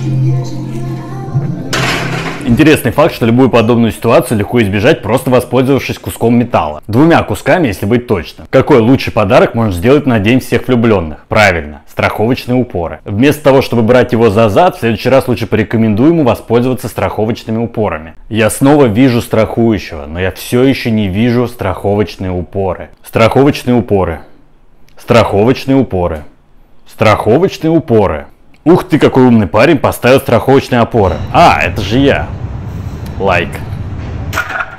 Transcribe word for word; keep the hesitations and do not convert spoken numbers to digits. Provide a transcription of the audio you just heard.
Интересный факт, что любую подобную ситуацию легко избежать, просто воспользовавшись куском металла. Двумя кусками, если быть точным. Какой лучший подарок можно сделать на день всех влюбленных? Правильно, страховочные упоры. Вместо того, чтобы брать его за зад, в следующий раз лучше порекомендую ему воспользоваться страховочными упорами. Я снова вижу страхующего, но я все еще не вижу страховочные упоры. Страховочные упоры. Страховочные упоры. Страховочные упоры. Ух ты, какой умный парень поставил страховочные опоры. А, это же я. Лайк.